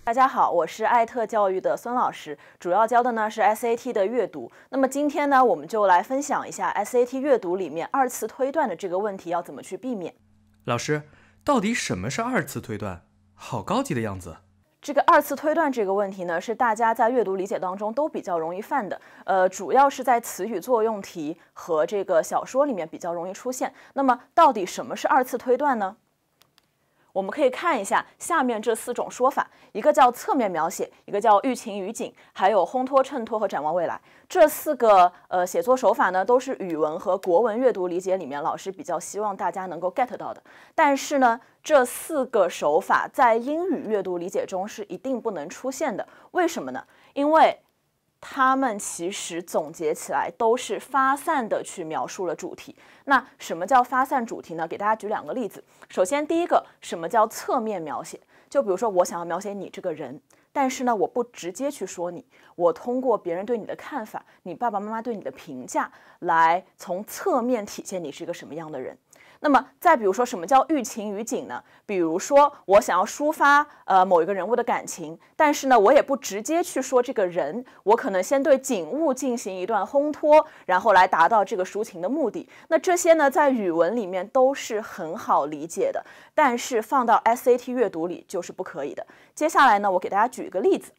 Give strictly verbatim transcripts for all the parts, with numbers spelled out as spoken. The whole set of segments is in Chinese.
大家好，我是艾特教育的孙老师，主要教的呢是 S A T 的阅读。那么今天呢，我们就来分享一下 S A T 阅读里面二次推断的这个问题要怎么去避免。 老师，到底什么是二次推断？好高级的样子。 这个二次推断这个问题呢，是大家在阅读理解当中都比较容易犯的，呃，主要是在词语作用题和这个小说里面比较容易出现。那么到底什么是二次推断呢？我们可以看一下下面这四种说法，一个叫侧面描写，一个叫寓情于景，还有烘托、衬托和展望未来。这四个呃写作手法呢，都是语文和国文阅读理解里面老师比较希望大家能够 get 到的。但是呢，这四个手法在英语阅读理解中是一定不能出现的。为什么呢？因为他们其实总结起来都是发散的去描述了主题。那什么叫发散主题呢？给大家举两个例子。首先，第一个，什么叫侧面描写？就比如说，我想要描写你这个人，但是呢，我不直接去说你，我通过别人对你的看法，你爸爸妈妈对你的评价，来从侧面体现你是一个什么样的人。那么再比如说，什么叫寓情于景呢？比如说我想要抒发呃某一个人物的感情，但是呢，我也不直接去说这个人，我可能先对景物进行一段烘托，然后来达到这个抒情的目的。那这些呢，在语文里面都是很好理解的，但是放到 S A T 阅读里就是不可以的。接下来呢，我给大家举一个例子。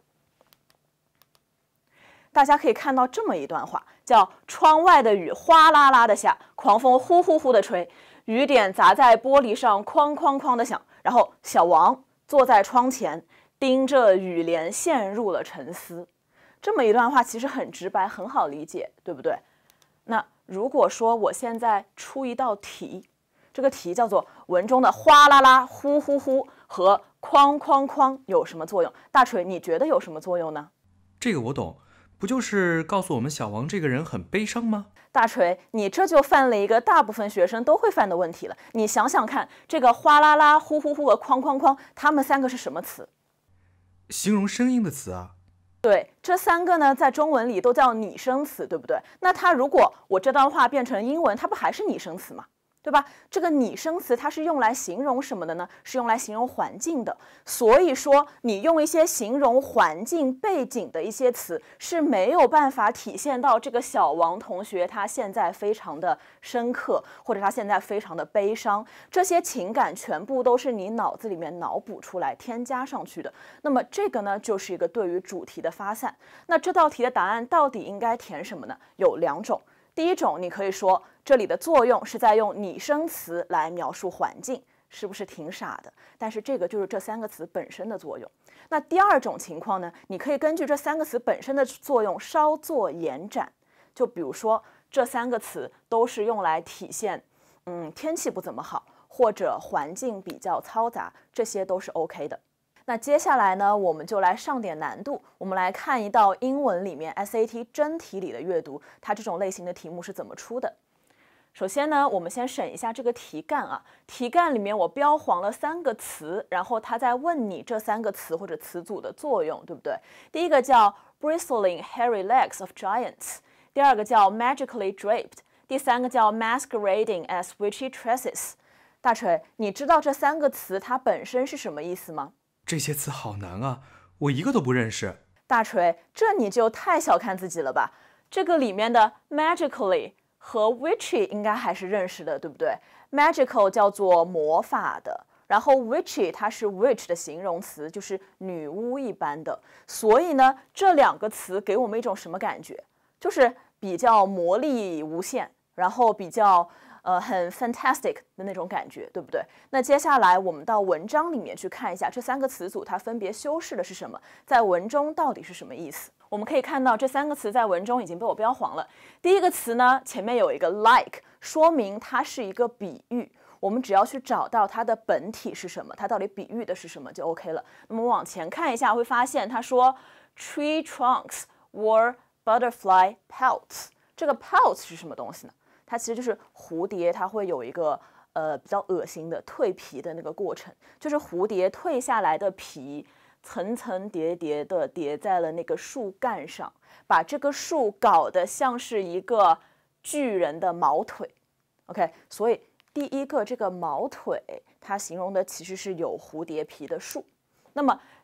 大家可以看到这么一段话，叫窗外的雨哗啦啦的下，狂风呼呼呼的吹，雨点砸在玻璃上哐哐哐的响，然后小王坐在窗前盯着雨帘陷入了沉思。这么一段话其实很直白，很好理解，对不对？那如果说我现在出一道题，这个题叫做文中的哗啦啦呼呼呼和哐哐哐有什么作用？大锤，你觉得有什么作用呢？ 这个我懂，不就是告诉我们小王这个人很悲伤吗？ 大锤，你这就犯了一个大部分学生都会犯的问题了。你想想看，这个哗啦啦、呼呼呼和哐哐哐，它们三个是什么词？ 形容声音的词啊。 对，这三个呢，在中文里都叫拟声词，对不对？那它如果我这段话变成英文，它不还是拟声词吗？对吧？这个拟声词它是用来形容什么的呢？是用来形容环境的。所以说，你用一些形容环境背景的一些词是没有办法体现到这个小王同学他现在非常的深刻，或者他现在非常的悲伤。这些情感全部都是你脑子里面脑补出来、添加上去的。那么这个呢，就是一个对于主题的发散。那这道题的答案到底应该填什么呢？有两种。第一种，你可以说这里的作用是在用拟声词来描述环境，是不是挺傻的？但是这个就是这三个词本身的作用。那第二种情况呢，你可以根据这三个词本身的作用稍作延展。就比如说，这三个词都是用来体现，嗯，天气不怎么好，或者环境比较嘈杂，这些都是 OK 的。那接下来呢，我们就来上点难度，我们来看一道英文里面 S A T 真题里的阅读，它这种类型的题目是怎么出的。首先呢，我们先审一下这个题干啊，题干里面我标黄了三个词，然后它在问你这三个词或者词组的作用，对不对？第一个叫 bristling hairy legs of giants， 第二个叫 magically draped， 第三个叫 masquerading as witchy tresses。大锤，你知道这三个词它本身是什么意思吗？ 这些词好难啊，我一个都不认识。 大锤，这你就太小看自己了吧？这个里面的 magically 和 witchy 应该还是认识的，对不对？ magical 叫做魔法的，然后 witchy 它是 witch 的形容词，就是女巫一般的。所以呢，这两个词给我们一种什么感觉？就是比较魔力无限，然后比较呃，很 fantastic 的那种感觉，对不对？那接下来我们到文章里面去看一下这三个词组它分别修饰的是什么，在文中到底是什么意思。我们可以看到这三个词在文中已经被我标黄了。第一个词呢，前面有一个 like， 说明它是一个比喻。我们只要去找到它的本体是什么，它到底比喻的是什么就 OK 了。那么往前看一下，会发现他说 tree trunks wore butterfly pelts， 这个 pelts 是什么东西呢？它其实就是蝴蝶，它会有一个呃比较恶心的蜕皮的那个过程，就是蝴蝶蜕下来的皮层层叠叠的叠在了那个树干上，把这个树搞得像是一个巨人的毛腿。OK， 所以第一个这个毛腿，它形容的其实是有蝴蝶皮的树。那么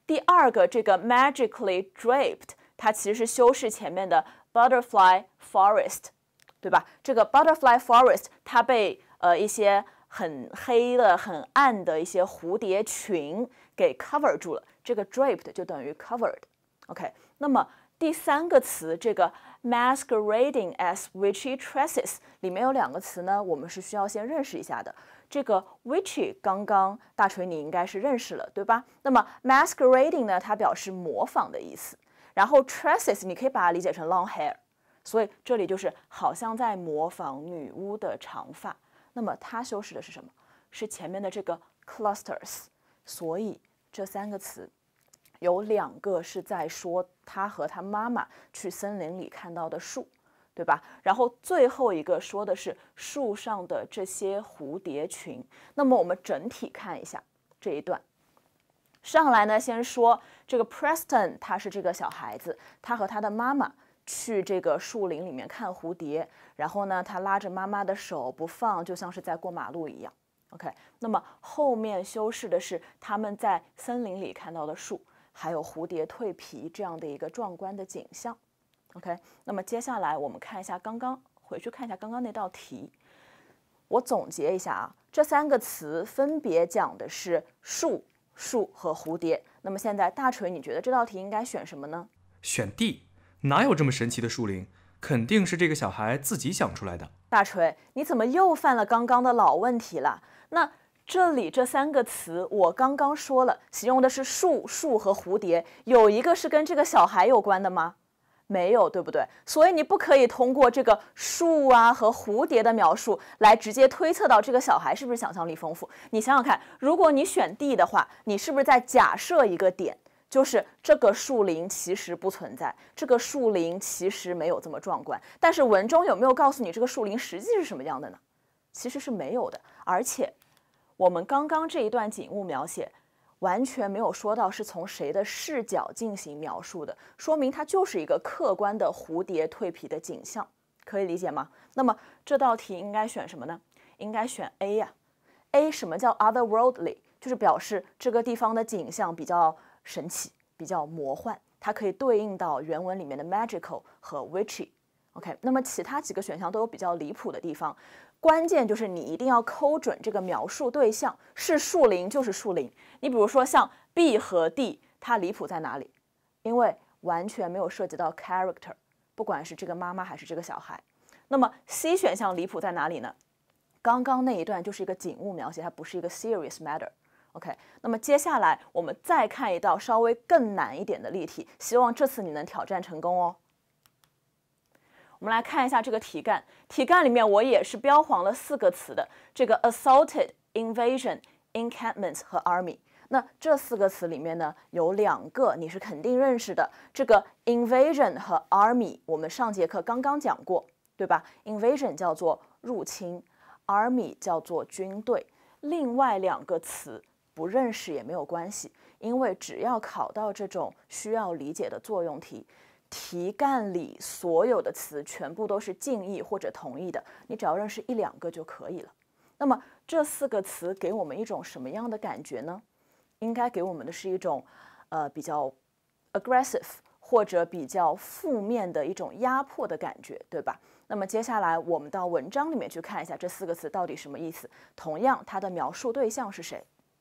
第二个这个 magically draped， 它其实是修饰前面的 butterfly forest， 对吧？这个 butterfly forest 它被呃一些很黑的、很暗的一些蝴蝶群给 cover 住了，这个 draped 就等于 covered。OK， 那么第三个词这个 masquerading as witchy tresses 里面有两个词呢，我们是需要先认识一下的。这个 witchy 刚刚大锤你应该是认识了，对吧？那么 masquerading 呢，它表示模仿的意思。然后 tresses 你可以把它理解成 long hair， 所以这里就是好像在模仿女巫的长发。那么它修饰的是什么？是前面的这个 clusters。所以这三个词有两个是在说他和他妈妈去森林里看到的树，对吧？然后最后一个说的是树上的这些蝴蝶群。那么我们整体看一下这一段。上来呢，先说这个 Preston， 他是这个小孩子，他和他的妈妈去这个树林里面看蝴蝶，然后呢，他拉着妈妈的手不放，就像是在过马路一样。OK， 那么后面修饰的是他们在森林里看到的树，还有蝴蝶蜕皮这样的一个壮观的景象。OK， 那么接下来我们看一下刚刚回去看一下刚刚那道题，我总结一下啊，这三个词分别讲的是树、树和蝴蝶。那么现在大锤，你觉得这道题应该选什么呢？ 选 D， 哪有这么神奇的树林？肯定是这个小孩自己想出来的。 大锤，你怎么又犯了刚刚的老问题了？那这里这三个词我刚刚说了，形容的是树、树和蝴蝶，有一个是跟这个小孩有关的吗？没有，对不对？所以你不可以通过这个树啊和蝴蝶的描述来直接推测到这个小孩是不是想象力丰富。你想想看，如果你选 D 的话，你是不是在假设一个点，就是这个树林其实不存在，这个树林其实没有这么壮观。但是文中有没有告诉你这个树林实际是什么样的呢？其实是没有的。而且我们刚刚这一段景物描写完全没有说到是从谁的视角进行描述的，说明它就是一个客观的蝴蝶蜕皮的景象，可以理解吗？那么这道题应该选什么呢？应该选 A 呀、啊。A 什么叫 otherworldly？ 就是表示这个地方的景象比较神奇，比较魔幻，它可以对应到原文里面的 magical 和 witchy。OK， 那么其他几个选项都有比较离谱的地方。关键就是你一定要抠准这个描述对象，是树林就是树林。你比如说像 B 和 D， 它离谱在哪里？因为完全没有涉及到 character， 不管是这个妈妈还是这个小孩。那么 C 选项离谱在哪里呢？刚刚那一段就是一个景物描写，它不是一个 serious matter。OK， 那么接下来我们再看一道稍微更难一点的例题，希望这次你能挑战成功哦。我们来看一下这个题干，题干里面我也是标黄了四个词的，这个 assaulted、invasion、encampment 和 army。那这四个词里面呢，有两个你是肯定认识的，这个 invasion 和 army 我们上节课刚刚讲过，对吧？ invasion 叫做入侵， army 叫做军队。另外两个词不认识也没有关系，因为只要考到这种需要理解的作用题，题干里所有的词全部都是近义或者同义的，你只要认识一两个就可以了。那么这四个词给我们一种什么样的感觉呢？应该给我们的是一种呃比较 aggressive 或者比较负面的一种压迫的感觉，对吧？那么接下来我们到文章里面去看一下这四个词到底什么意思，同样它的描述对象是谁。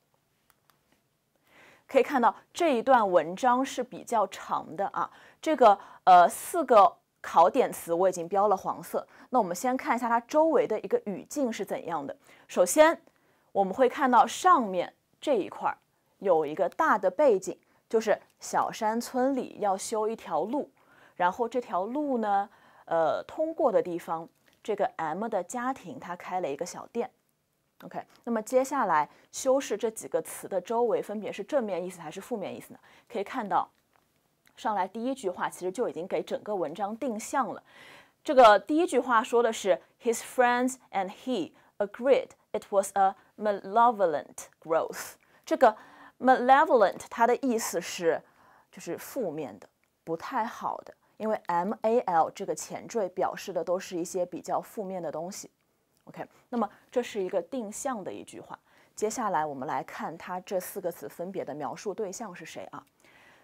可以看到这一段文章是比较长的啊，这个呃四个考点词我已经标了黄色。那我们先看一下它周围的一个语境是怎样的。首先我们会看到上面这一块有一个大的背景，就是小山村里要修一条路，然后这条路呢呃通过的地方，这个 M 的家庭他开了一个小店。OK， 那么接下来修饰这几个词的周围分别是正面意思还是负面意思呢？可以看到，上来第一句话其实就已经给整个文章定向了。这个第一句话说的是 His friends and he agreed it was a malevolent growth。这个 malevolent 它的意思是就是负面的，不太好的，因为 M A L 这个前缀表示的都是一些比较负面的东西。OK， 那么这是一个定向的一句话。接下来我们来看它这四个词分别的描述对象是谁啊？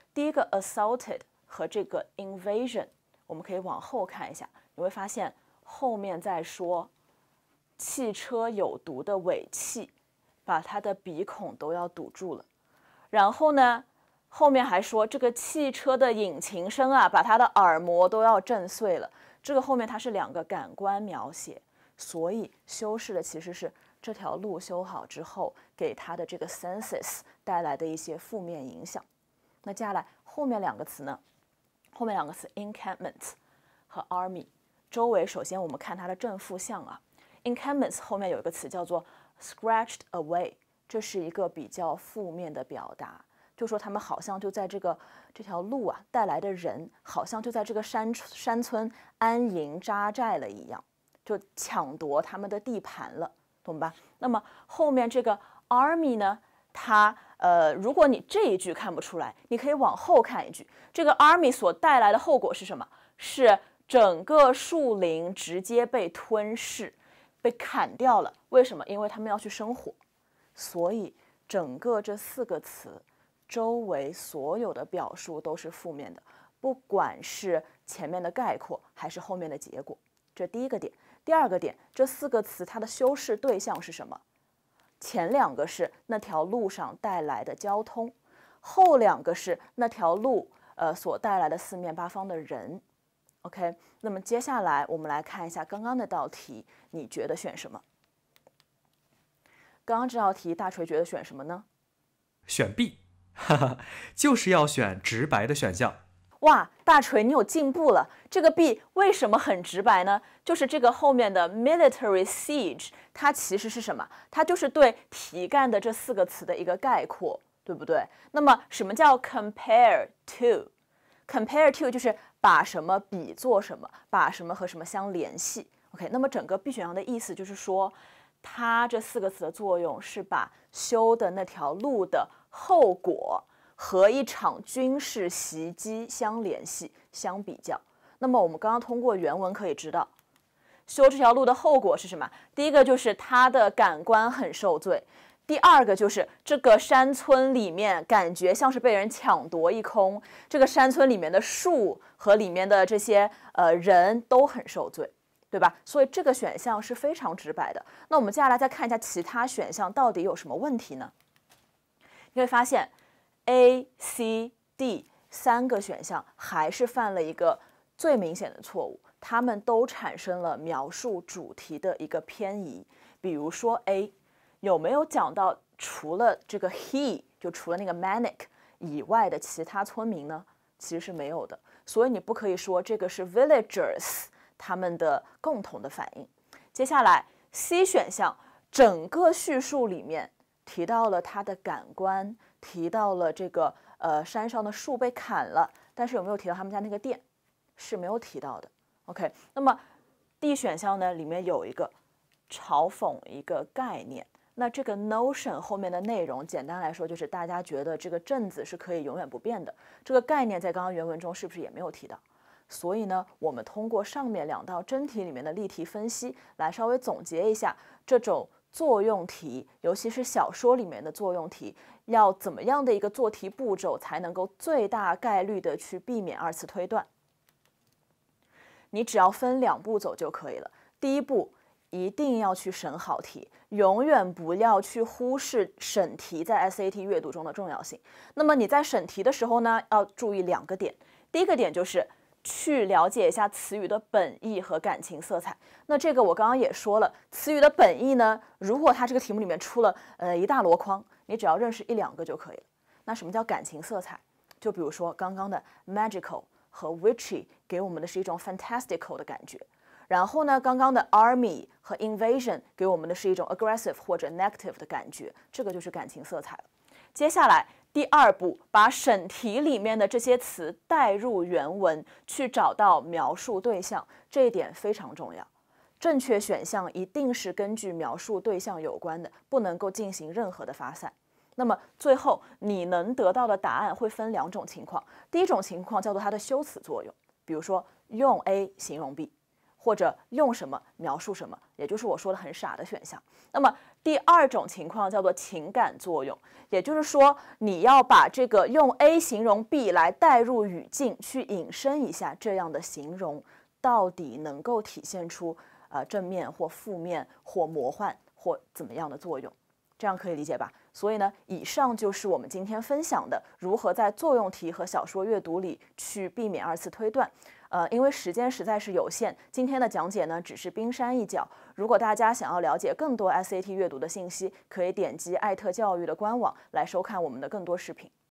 第一个 assaulted 和这个 invasion， 我们可以往后看一下，你会发现后面在说汽车有毒的尾气把他的鼻孔都要堵住了，然后呢，后面还说这个汽车的引擎声啊，把他的耳膜都要震碎了。这个后面它是两个感官描写，所以修饰的其实是这条路修好之后给他的这个 senses 带来的一些负面影响。那接下来后面两个词呢？后面两个词 encampment 和 army， 周围首先我们看它的正负向啊。encampments 后面有一个词叫做 scratched away， 这是一个比较负面的表达，就说他们好像就在这个这条路啊带来的人，好像就在这个山山村安营扎寨了一样，就抢夺他们的地盘了，懂吧？那么后面这个 army 呢，它呃，如果你这一句看不出来，你可以往后看一句，这个 army 所带来的后果是什么？是整个树林直接被吞噬，被砍掉了。为什么？因为他们要去生火，所以整个这四个词周围所有的表述都是负面的，不管是前面的概括还是后面的结果。这第一个点。第二个点，这四个词它的修饰对象是什么？前两个是那条路上带来的交通，后两个是那条路呃所带来的四面八方的人。OK， 那么接下来我们来看一下刚刚那道题，你觉得选什么？刚刚这道题，大锤觉得选什么呢？ 选 B， 哈哈，就是要选直白的选项。 哇，大锤你有进步了。这个 B 为什么很直白呢？就是这个后面的 military siege， 它其实是什么？它就是对题干的这四个词的一个概括，对不对？那么什么叫 compare to？compare to 就是把什么比作什么，把什么和什么相联系。OK， 那么整个 B 选项的意思就是说，它这四个词的作用是把修的那条路的后果和一场军事袭击相联系、相比较。那么我们刚刚通过原文可以知道，修这条路的后果是什么？第一个就是他的感官很受罪，第二个就是这个山村里面感觉像是被人抢夺一空，这个山村里面的树和里面的这些呃人都很受罪，对吧？所以这个选项是非常直白的。那我们接下来再看一下其他选项到底有什么问题呢？你会发现 A、C、D 三个选项还是犯了一个最明显的错误，它们都产生了描述主题的一个偏移。比如说 A 有没有讲到除了这个 he 就除了那个 manic 以外的其他村民呢？其实是没有的，所以你不可以说这个是 villagers 他们的共同的反应。接下来 C 选项整个叙述里面提到了他的感官，提到了这个呃山上的树被砍了，但是有没有提到他们家那个店？是没有提到的。OK， 那么 D 选项呢，里面有一个嘲讽一个概念。那这个 notion 后面的内容，简单来说就是大家觉得这个镇子是可以永远不变的。这个概念在刚刚原文中是不是也没有提到？所以呢，我们通过上面两道真题里面的例题分析，来稍微总结一下这种作用题，尤其是小说里面的作用题，要怎么样的一个做题步骤才能够最大概率的去避免二次推断。你只要分两步走就可以了。第一步，一定要去审好题，永远不要去忽视审题在 S A T 阅读中的重要性。那么你在审题的时候呢，要注意两个点。第一个点就是去了解一下词语的本意和感情色彩。那这个我刚刚也说了，词语的本意呢，如果它这个题目里面出了呃一大箩筐，你只要认识一两个就可以了。那什么叫感情色彩？就比如说刚刚的 magical 和 witchy 给我们的是一种 fantastical 的感觉。然后呢，刚刚的 army 和 invasion 给我们的是一种 aggressive 或者 negative 的感觉，这个就是感情色彩了。接下来第二步，把审题里面的这些词带入原文，去找到描述对象，这一点非常重要。正确选项一定是根据描述对象有关的，不能够进行任何的发散。那么最后你能得到的答案会分两种情况，第一种情况叫做它的修辞作用，比如说用 A 形容 B， 或者用什么描述什么，也就是我说的很傻的选项。那么第二种情况叫做情感作用，也就是说你要把这个用 A 形容 B 来带入语境，去引申一下这样的形容到底能够体现出呃正面或负面或魔幻或怎么样的作用，这样可以理解吧？所以呢，以上就是我们今天分享的如何在作用题和小说阅读里去避免二次推断。呃，因为时间实在是有限，今天的讲解呢只是冰山一角。如果大家想要了解更多 S A T 阅读的信息，可以点击艾特教育的官网来收看我们的更多视频。